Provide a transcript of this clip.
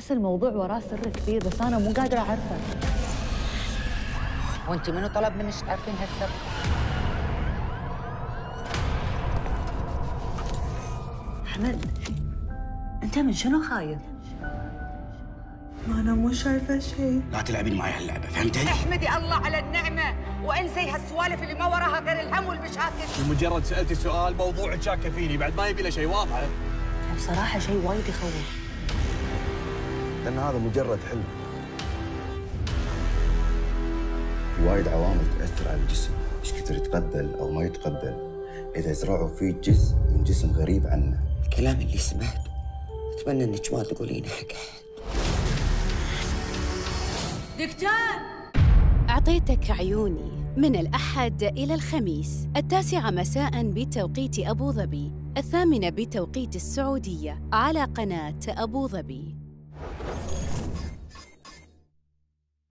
أحس الموضوع وراه سر كبير بس أنا مو قادرة أعرفه. وأنت منو طلب منك تعرفين هالسر؟ أحمد، أنت من شنو خايف؟ ما أنا مو شايفة شيء. لا تلعبين معي هاللعبة، فهمتي؟ احمدي الله على النعمة وانسي هالسوالف اللي ما وراها غير الهم والمشاكل. بمجرد سألتي سؤال موضوعك شاكة فيني، بعد ما يبي له شيء واضحة. بصراحة شيء وايد يخوف. لأن هذا مجرد حلم. في وايد عوامل تأثر على الجسم، إيش كثر يتقبل أو ما يتقبل. إذا زرعوا فيه جزء من جسم غريب عنه. الكلام اللي سمعته أتمنى إنك ما تقولينه حق أحد. دكتور، أعطيتك عيوني من الأحد إلى الخميس 9 مساء بتوقيت أبو ظبي، 8 بتوقيت السعودية على قناة أبو ظبي.